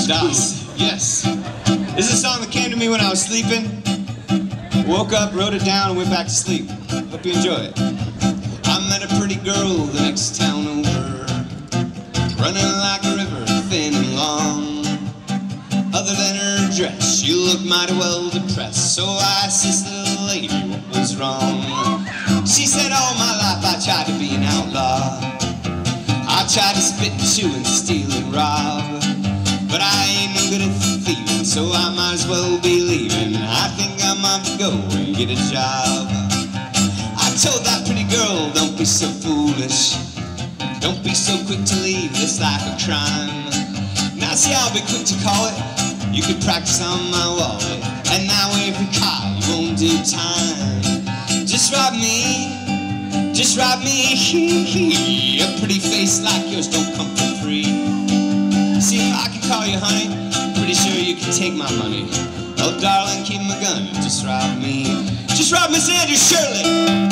Das, yes. This is a song that came to me when I was sleeping. Woke up, wrote it down, and went back to sleep. Hope you enjoy it. I met a pretty girl the next town over, running like a river, thin and long. Other than her dress, she looked mighty well depressed. So I asked this little lady what was wrong. She said, all my life I tried to be an outlaw. I tried to spit and chew and steal and rob, but I ain't no good at thieving, so I might as well be leaving. I think I'm off to go and get a job. I told that pretty girl, don't be so foolish, don't be so quick to leave this life of crime. Now see, I'll be quick to call it, you could practice on my wallet, and now if we caught, you won't do time. Just rob me, just rob me. A pretty face like yours don't come for free. See, if I could call you honey, pretty sure you can take my money. Oh darling, keep my gun, just rob me. Just rob Miss Andrew Shirley.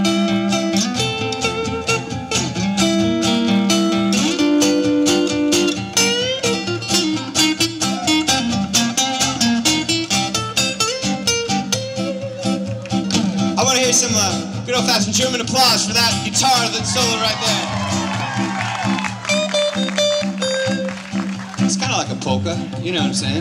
I want to hear some good old-fashioned German applause for that guitar that's solo right there. It's kind of like a polka, you know what I'm saying?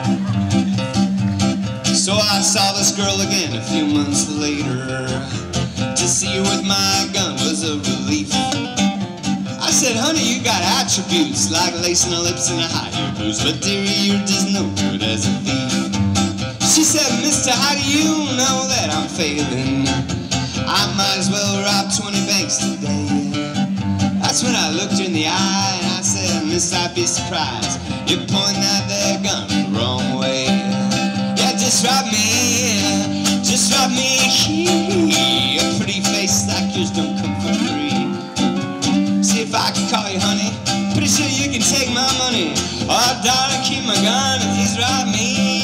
So I saw this girl again a few months later. To see her with my gun was a relief. I said, honey, you got attributes like lacing her lips and a high boots, but dearie, you're just no good as a thief. She said, mister, how do you know that I'm failing? I might as well rob 20 banks today. That's when I looked her in the eye and I said, miss, I'd be surprised you're pointing that there gun the wrong way. Yeah, just rob me, just rob me. A pretty face like yours don't come for free. See, if I could call you honey, pretty sure you can take my money. Oh darling, keep my gun and just rob me.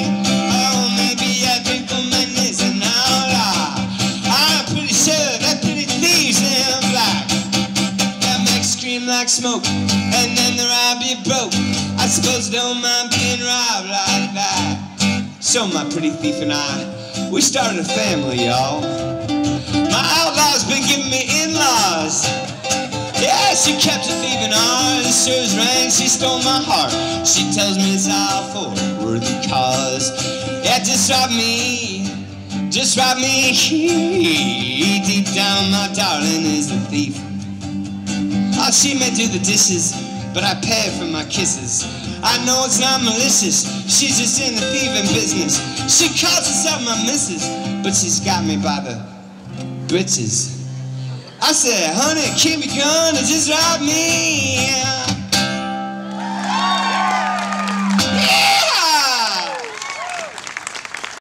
Like smoke, and then the rob you broke. I suppose you don't mind being robbed like that. So my pretty thief and I, we started a family, y'all. My outlaw's been giving me in-laws. Yeah, she kept a thieving heart, and sure as rain, she stole my heart. She tells me it's all for a worthy cause. Yeah, just rob me, just rob me. Deep down, my darling is the thief. Oh, she may do the dishes, but I pay her for my kisses. I know it's not malicious, she's just in the thieving business. She calls herself my missus, but she's got me by the britches. I said, honey, keep your gun and just rob me.